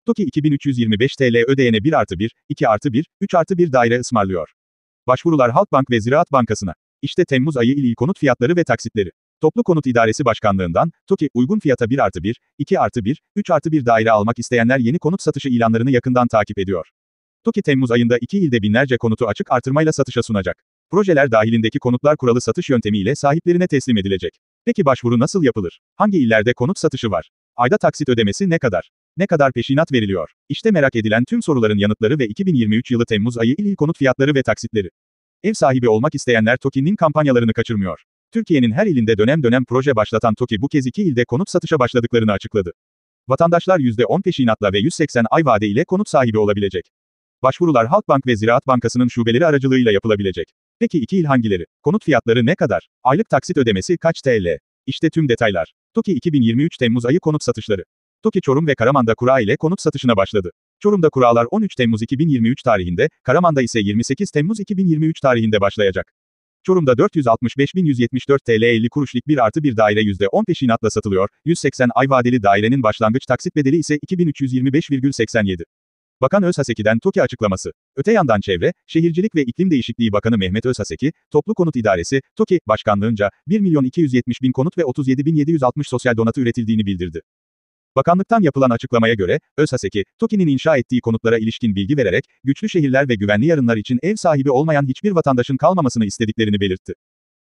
TOKİ 2325 TL ödeyene 1+1, 2+1, 3+1 daire ısmarlıyor. Başvurular Halkbank ve Ziraat Bankası'na. İşte Temmuz ayı il konut fiyatları ve taksitleri. Toplu Konut İdaresi Başkanlığından, TOKİ, uygun fiyata 1+1, 2+1, 3+1 daire almak isteyenler yeni konut satışı ilanlarını yakından takip ediyor. TOKİ Temmuz ayında 2 ilde binlerce konutu açık artırmayla satışa sunacak. Projeler dahilindeki konutlar kuralı satış yöntemiyle sahiplerine teslim edilecek. Peki başvuru nasıl yapılır? Hangi illerde konut satışı var? Ayda taksit ödemesi ne kadar? Ne kadar peşinat veriliyor? İşte merak edilen tüm soruların yanıtları ve 2023 yılı Temmuz ayı il konut fiyatları ve taksitleri. Ev sahibi olmak isteyenler TOKİ'nin kampanyalarını kaçırmıyor. Türkiye'nin her ilinde dönem dönem proje başlatan TOKİ bu kez 2 ilde konut satışa başladıklarını açıkladı. Vatandaşlar %10 peşinatla ve 180 ay vade ile konut sahibi olabilecek. Başvurular Halkbank ve Ziraat Bankası'nın şubeleri aracılığıyla yapılabilecek. Peki 2 il hangileri? Konut fiyatları ne kadar? Aylık taksit ödemesi kaç TL? İşte tüm detaylar. TOKİ 2023 Temmuz ayı konut satışları. TOKİ Çorum ve Karaman'da kura ile konut satışına başladı. Çorum'da kuralar 13 Temmuz 2023 tarihinde, Karaman'da ise 28 Temmuz 2023 tarihinde başlayacak. Çorum'da 465.174 TL 50 kuruşluk 1+1 daire %10 peşinatla satılıyor, 180 ay vadeli dairenin başlangıç taksit bedeli ise 2325,87. Bakan Özhaseki'den TOKİ açıklaması. Öte yandan Çevre, Şehircilik ve İklim Değişikliği Bakanı Mehmet Özhaseki, Toplu Konut İdaresi, TOKİ, Başkanlığınca, 1.270.000 konut ve 37.760 sosyal donatı üretildiğini bildirdi. Bakanlıktan yapılan açıklamaya göre, Özhaseki, TOKİ'nin inşa ettiği konutlara ilişkin bilgi vererek, güçlü şehirler ve güvenli yarınlar için ev sahibi olmayan hiçbir vatandaşın kalmamasını istediklerini belirtti.